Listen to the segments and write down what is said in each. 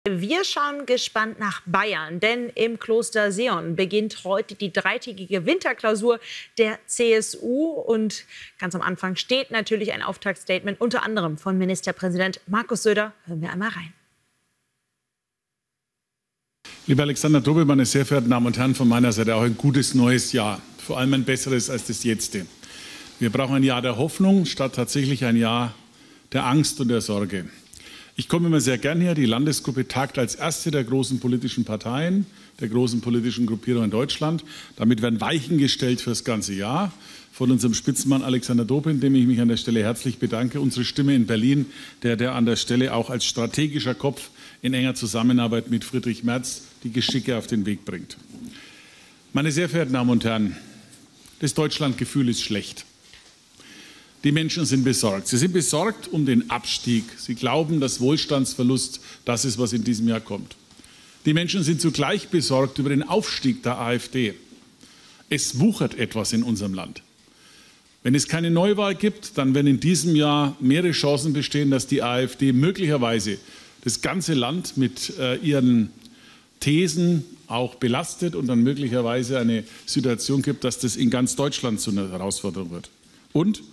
Wir schauen gespannt nach Bayern, denn im Kloster Seeon beginnt heute die dreitägige Winterklausur der CSU. Und ganz am Anfang steht natürlich ein Auftaktstatement, unter anderem von Ministerpräsident Markus Söder. Hören wir einmal rein. Lieber Alexander Dobel, meine sehr verehrten Damen und Herren, von meiner Seite auch ein gutes neues Jahr. Vor allem ein besseres als das jetzige. Wir brauchen ein Jahr der Hoffnung statt tatsächlich ein Jahr der Angst und der Sorge. Ich komme immer sehr gern her. Die Landesgruppe tagt als erste der großen politischen Parteien, der großen politischen Gruppierungen in Deutschland. Damit werden Weichen gestellt für das ganze Jahr. Von unserem Spitzenmann Alexander Dobrindt, dem ich mich an der Stelle herzlich bedanke. Unsere Stimme in Berlin, der an der Stelle auch als strategischer Kopf in enger Zusammenarbeit mit Friedrich Merz die Geschicke auf den Weg bringt. Meine sehr verehrten Damen und Herren, das Deutschlandgefühl ist schlecht. Die Menschen sind besorgt. Sie sind besorgt um den Abstieg. Sie glauben, dass Wohlstandsverlust das ist, was in diesem Jahr kommt. Die Menschen sind zugleich besorgt über den Aufstieg der AfD. Es wuchert etwas in unserem Land. Wenn es keine Neuwahl gibt, dann werden in diesem Jahr mehrere Chancen bestehen, dass die AfD möglicherweise das ganze Land mit ihren Thesen auch belastet und dann möglicherweise eine Situation gibt, dass das in ganz Deutschland zu einer Herausforderung wird. Und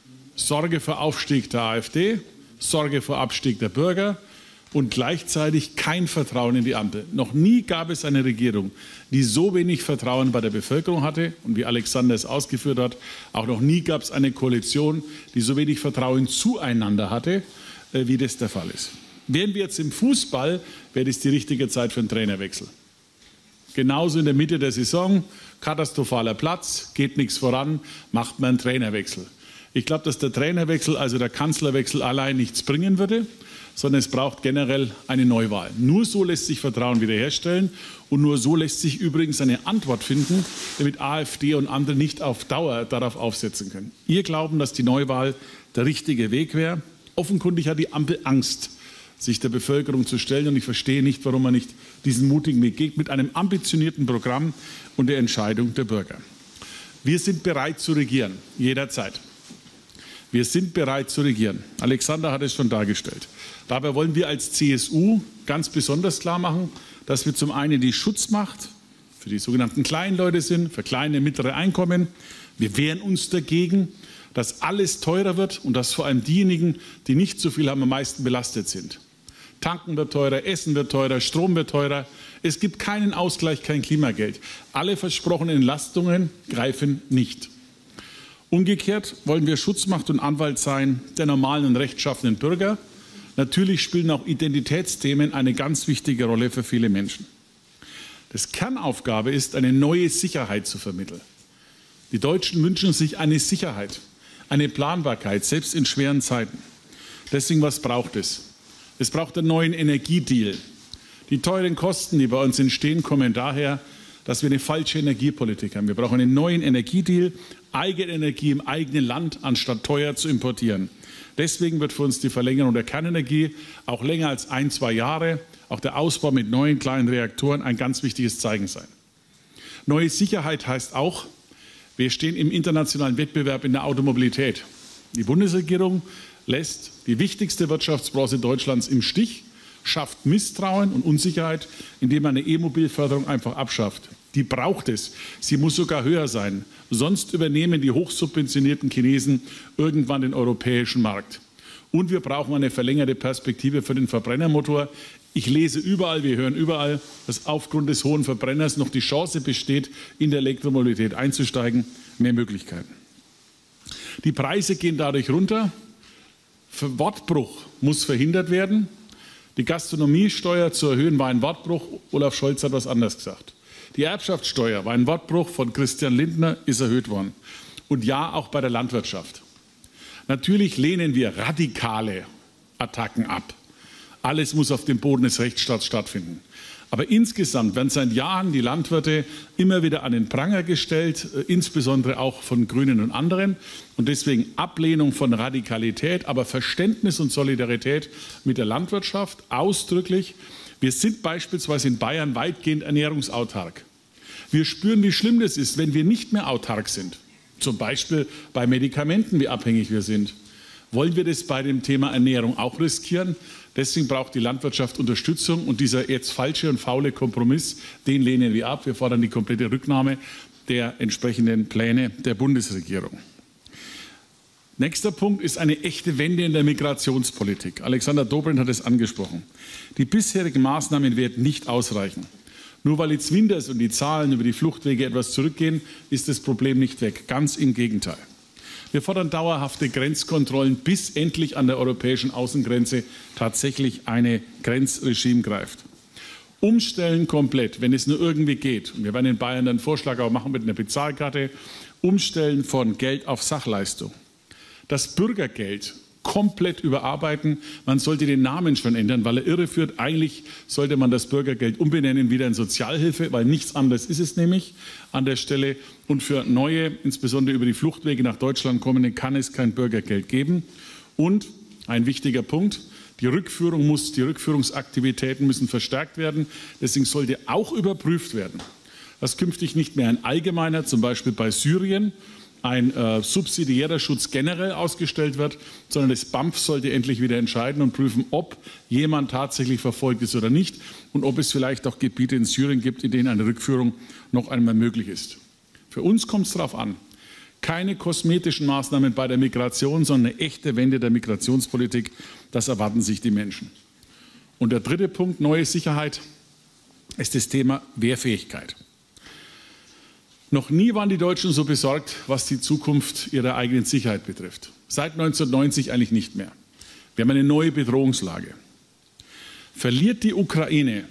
Sorge vor Aufstieg der AfD, Sorge vor Abstieg der Bürger und gleichzeitig kein Vertrauen in die Ampel. Noch nie gab es eine Regierung, die so wenig Vertrauen bei der Bevölkerung hatte. Und wie Alexander es ausgeführt hat, auch noch nie gab es eine Koalition, die so wenig Vertrauen zueinander hatte, wie das der Fall ist. Wären wir jetzt im Fußball, wäre das die richtige Zeit für einen Trainerwechsel. Genauso in der Mitte der Saison, katastrophaler Platz, geht nichts voran, macht man einen Trainerwechsel. Ich glaube, dass der Trainerwechsel, also der Kanzlerwechsel allein nichts bringen würde, sondern es braucht generell eine Neuwahl. Nur so lässt sich Vertrauen wiederherstellen und nur so lässt sich übrigens eine Antwort finden, damit AfD und andere nicht auf Dauer darauf aufsetzen können. Wir glauben, dass die Neuwahl der richtige Weg wäre. Offenkundig hat die Ampel Angst, sich der Bevölkerung zu stellen. Und ich verstehe nicht, warum man nicht diesen mutigen Weg geht mit einem ambitionierten Programm und der Entscheidung der Bürger. Wir sind bereit zu regieren, jederzeit. Wir sind bereit zu regieren. Alexander hat es schon dargestellt. Dabei wollen wir als CSU ganz besonders klar machen, dass wir zum einen die Schutzmacht für die sogenannten kleinen Leute sind, für kleine, mittlere Einkommen. Wir wehren uns dagegen, dass alles teurer wird und dass vor allem diejenigen, die nicht so viel haben, am meisten belastet sind. Tanken wird teurer, Essen wird teurer, Strom wird teurer. Es gibt keinen Ausgleich, kein Klimageld. Alle versprochenen Entlastungen greifen nicht. Umgekehrt wollen wir Schutzmacht und Anwalt sein der normalen und rechtschaffenen Bürger. Natürlich spielen auch Identitätsthemen eine ganz wichtige Rolle für viele Menschen. Das Kernaufgabe ist, eine neue Sicherheit zu vermitteln. Die Deutschen wünschen sich eine Sicherheit, eine Planbarkeit, selbst in schweren Zeiten. Deswegen, was braucht es? Es braucht einen neuen Energiedeal. Die teuren Kosten, die bei uns entstehen, kommen daher, dass wir eine falsche Energiepolitik haben. Wir brauchen einen neuen Energiedeal, eigene Energie im eigenen Land, anstatt teuer zu importieren. Deswegen wird für uns die Verlängerung der Kernenergie auch länger als 1-2 Jahre, auch der Ausbau mit neuen kleinen Reaktoren ein ganz wichtiges Zeichen sein. Neue Sicherheit heißt auch, wir stehen im internationalen Wettbewerb in der Automobilität. Die Bundesregierung lässt die wichtigste Wirtschaftsbranche Deutschlands im Stich, schafft Misstrauen und Unsicherheit, indem man eine E-Mobilförderung einfach abschafft. Die braucht es. Sie muss sogar höher sein. Sonst übernehmen die hochsubventionierten Chinesen irgendwann den europäischen Markt. Und wir brauchen eine verlängerte Perspektive für den Verbrennermotor. Ich lese überall, wir hören überall, dass aufgrund des hohen Verbrenners noch die Chance besteht, in der Elektromobilität einzusteigen. Mehr Möglichkeiten. Die Preise gehen dadurch runter. Wortbruch muss verhindert werden. Die Gastronomiesteuer zu erhöhen war ein Wortbruch. Olaf Scholz hat was anderes gesagt. Die Erbschaftssteuer war ein Wortbruch von Christian Lindner, ist erhöht worden. Und ja, auch bei der Landwirtschaft. Natürlich lehnen wir radikale Attacken ab. Alles muss auf dem Boden des Rechtsstaats stattfinden. Aber insgesamt werden seit Jahren die Landwirte immer wieder an den Pranger gestellt, insbesondere auch von Grünen und anderen. Und deswegen Ablehnung von Radikalität, aber Verständnis und Solidarität mit der Landwirtschaft ausdrücklich. Wir sind beispielsweise in Bayern weitgehend ernährungsautark. Wir spüren, wie schlimm das ist, wenn wir nicht mehr autark sind. Zum Beispiel bei Medikamenten, wie abhängig wir sind. Wollen wir das bei dem Thema Ernährung auch riskieren, Deswegen braucht die Landwirtschaft Unterstützung und dieser jetzt falsche und faule Kompromiss, den lehnen wir ab. Wir fordern die komplette Rücknahme der entsprechenden Pläne der Bundesregierung. Nächster Punkt ist eine echte Wende in der Migrationspolitik. Alexander Dobrindt hat es angesprochen. Die bisherigen Maßnahmen werden nicht ausreichen. Nur weil jetzt Winters und die Zahlen über die Fluchtwege etwas zurückgehen, ist das Problem nicht weg. Ganz im Gegenteil. Wir fordern dauerhafte Grenzkontrollen, bis endlich an der europäischen Außengrenze tatsächlich ein Grenzregime greift. Umstellen komplett, wenn es nur irgendwie geht. Und wir werden in Bayern einen Vorschlag auch machen mit einer Bezahlkarte. Umstellen von Geld auf Sachleistung. Das Bürgergeld komplett überarbeiten. Man sollte den Namen schon ändern, weil er irreführt. Eigentlich sollte man das Bürgergeld umbenennen wieder in Sozialhilfe, weil nichts anderes ist es nämlich an der Stelle. Und für neue, insbesondere über die Fluchtwege nach Deutschland kommende, kann es kein Bürgergeld geben. Und ein wichtiger Punkt, die Rückführungsaktivitäten müssen verstärkt werden. Deswegen sollte auch überprüft werden, dass künftig nicht mehr ein allgemeiner, zum Beispiel bei Syrien, ein subsidiärer Schutz generell ausgestellt wird, sondern das BAMF sollte endlich wieder entscheiden und prüfen, ob jemand tatsächlich verfolgt ist oder nicht und ob es vielleicht auch Gebiete in Syrien gibt, in denen eine Rückführung noch einmal möglich ist. Für uns kommt es darauf an, keine kosmetischen Maßnahmen bei der Migration, sondern eine echte Wende der Migrationspolitik. Das erwarten sich die Menschen. Und der dritte Punkt, neue Sicherheit, ist das Thema Wehrfähigkeit. Noch nie waren die Deutschen so besorgt, was die Zukunft ihrer eigenen Sicherheit betrifft. Seit 1990 eigentlich nicht mehr. Wir haben eine neue Bedrohungslage. Verliert die Ukraine,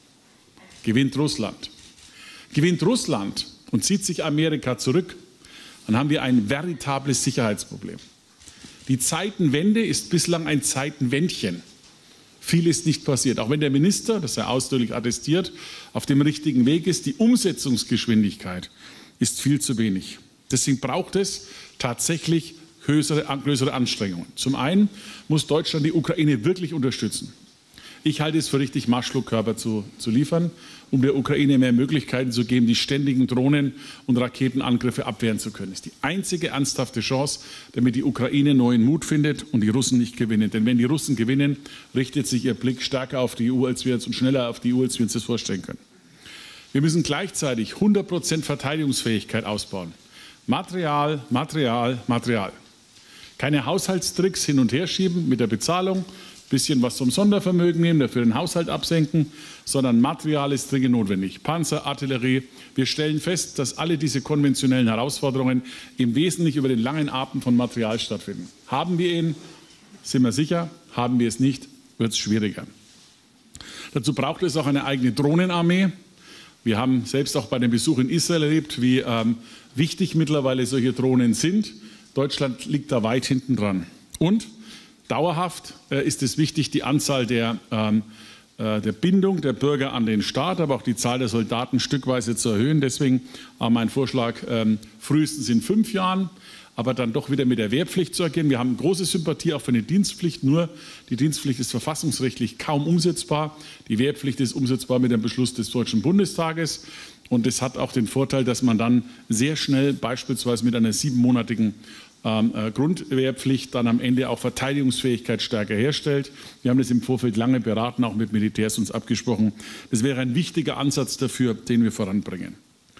gewinnt Russland. Gewinnt Russland und zieht sich Amerika zurück, dann haben wir ein veritables Sicherheitsproblem. Die Zeitenwende ist bislang ein Zeitenwändchen. Viel ist nicht passiert. Auch wenn der Minister, das er ausdrücklich attestiert, auf dem richtigen Weg ist, die Umsetzungsgeschwindigkeit ist viel zu wenig. Deswegen braucht es tatsächlich größere Anstrengungen. Zum einen muss Deutschland die Ukraine wirklich unterstützen. Ich halte es für richtig, Marschflugkörper zu liefern, um der Ukraine mehr Möglichkeiten zu geben, die ständigen Drohnen- und Raketenangriffe abwehren zu können. Das ist die einzige ernsthafte Chance, damit die Ukraine neuen Mut findet und die Russen nicht gewinnen. Denn wenn die Russen gewinnen, richtet sich ihr Blick stärker auf die EU und schneller auf die EU, als wir uns das vorstellen können. Wir müssen gleichzeitig 100% Verteidigungsfähigkeit ausbauen. Material, Material, Material. Keine Haushaltstricks hin und her schieben mit der Bezahlung, bisschen was vom Sondervermögen nehmen, dafür den Haushalt absenken, sondern Material ist dringend notwendig. Panzer, Artillerie. Wir stellen fest, dass alle diese konventionellen Herausforderungen im Wesentlichen über den langen Atem von Material stattfinden. Haben wir ihn, sind wir sicher. Haben wir es nicht, wird es schwieriger. Dazu braucht es auch eine eigene Drohnenarmee. Wir haben selbst auch bei dem Besuch in Israel erlebt, wie wichtig mittlerweile solche Drohnen sind. Deutschland liegt da weit hinten dran. Und dauerhaft ist es wichtig, die Anzahl der Bindung der Bürger an den Staat, aber auch die Zahl der Soldaten stückweise zu erhöhen. Deswegen mein Vorschlag, frühestens in 5 Jahren, aber dann doch wieder mit der Wehrpflicht zu agieren. Wir haben große Sympathie auch für eine Dienstpflicht, nur die Dienstpflicht ist verfassungsrechtlich kaum umsetzbar. Die Wehrpflicht ist umsetzbar mit dem Beschluss des Deutschen Bundestages. Und es hat auch den Vorteil, dass man dann sehr schnell beispielsweise mit einer 7-monatigen Grundwehrpflicht dann am Ende auch Verteidigungsfähigkeit stärker herstellt. Wir haben das im Vorfeld lange beraten, auch mit Militärs uns abgesprochen. Das wäre ein wichtiger Ansatz dafür, den wir voranbringen.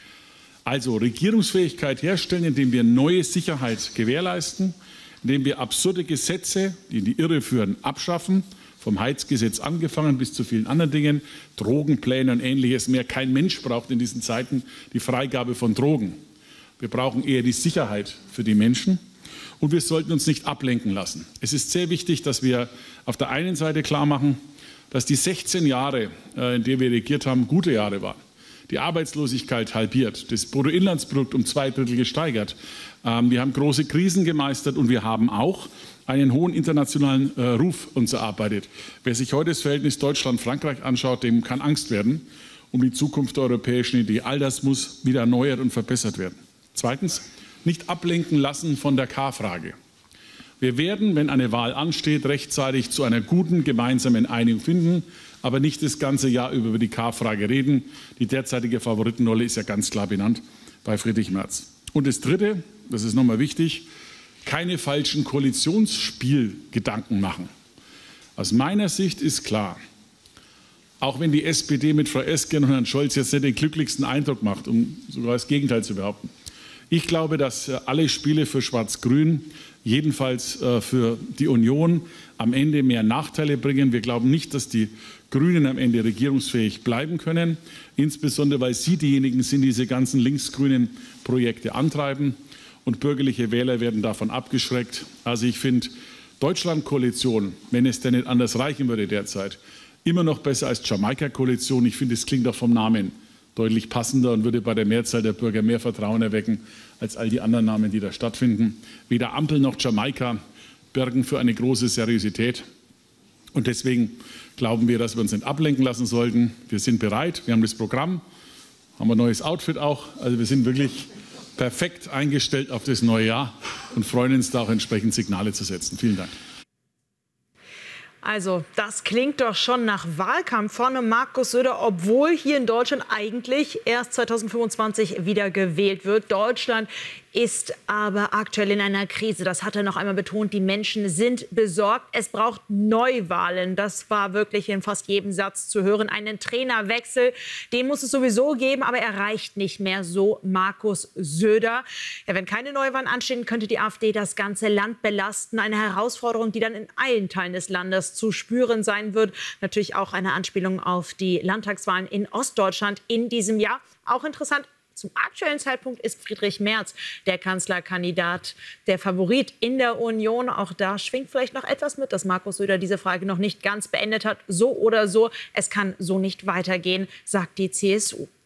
Also Regierungsfähigkeit herstellen, indem wir neue Sicherheit gewährleisten, indem wir absurde Gesetze, die in die Irre führen, abschaffen, vom Heizgesetz angefangen bis zu vielen anderen Dingen, Drogenpläne und Ähnliches mehr. Kein Mensch braucht in diesen Zeiten die Freigabe von Drogen. Wir brauchen eher die Sicherheit für die Menschen. Und wir sollten uns nicht ablenken lassen. Es ist sehr wichtig, dass wir auf der einen Seite klar machen, dass die 16 Jahre, in denen wir regiert haben, gute Jahre waren. Die Arbeitslosigkeit halbiert, das Bruttoinlandsprodukt um 2/3 gesteigert. Wir haben große Krisen gemeistert und wir haben auch einen hohen internationalen Ruf uns erarbeitet. Wer sich heute das Verhältnis Deutschland-Frankreich anschaut, dem kann Angst werden um die Zukunft der europäischen Idee. All das muss wieder erneuert und verbessert werden. Zweitens, nicht ablenken lassen von der K-Frage. Wir werden, wenn eine Wahl ansteht, rechtzeitig zu einer guten gemeinsamen Einigung finden, aber nicht das ganze Jahr über die K-Frage reden. Die derzeitige Favoritenrolle ist ja ganz klar benannt bei Friedrich Merz. Und das Dritte, das ist nochmal wichtig, keine falschen Koalitionsspielgedanken machen. Aus meiner Sicht ist klar, auch wenn die SPD mit Frau Esken und Herrn Scholz jetzt nicht den glücklichsten Eindruck macht, um sogar das Gegenteil zu behaupten. Ich glaube, dass alle Spiele für Schwarz-Grün, jedenfalls für die Union, am Ende mehr Nachteile bringen. Wir glauben nicht, dass die Grünen am Ende regierungsfähig bleiben können, insbesondere weil sie diejenigen sind, die diese ganzen linksgrünen Projekte antreiben. Und bürgerliche Wähler werden davon abgeschreckt. Also ich finde Deutschland-Koalition, wenn es denn nicht anders reichen würde derzeit, immer noch besser als Jamaika-Koalition. Ich finde, es klingt auch vom Namen deutlich passender und würde bei der Mehrzahl der Bürger mehr Vertrauen erwecken als all die anderen Namen, die da stattfinden. Weder Ampel noch Jamaika bergen für eine große Seriosität. Und deswegen glauben wir, dass wir uns nicht ablenken lassen sollten. Wir sind bereit, wir haben das Programm, haben ein neues Outfit auch. Also wir sind wirklich perfekt eingestellt auf das neue Jahr und freuen uns da auch entsprechend Signale zu setzen. Vielen Dank. Also, das klingt doch schon nach Wahlkampf von Markus Söder, obwohl hier in Deutschland eigentlich erst 2025 wieder gewählt wird. Deutschland ist aber aktuell in einer Krise. Das hat er noch einmal betont. Die Menschen sind besorgt. Es braucht Neuwahlen. Das war wirklich in fast jedem Satz zu hören. Einen Trainerwechsel, den muss es sowieso geben, aber er reicht nicht mehr, so Markus Söder. Ja, wenn keine Neuwahlen anstehen, könnte die AfD das ganze Land belasten. Eine Herausforderung, die dann in allen Teilen des Landes zu spüren sein wird. Natürlich auch eine Anspielung auf die Landtagswahlen in Ostdeutschland in diesem Jahr. Auch interessant. Zum aktuellen Zeitpunkt ist Friedrich Merz der Kanzlerkandidat, der Favorit in der Union. Auch da schwingt vielleicht noch etwas mit, dass Markus Söder diese Frage noch nicht ganz beendet hat. So oder so, es kann so nicht weitergehen, sagt die CSU.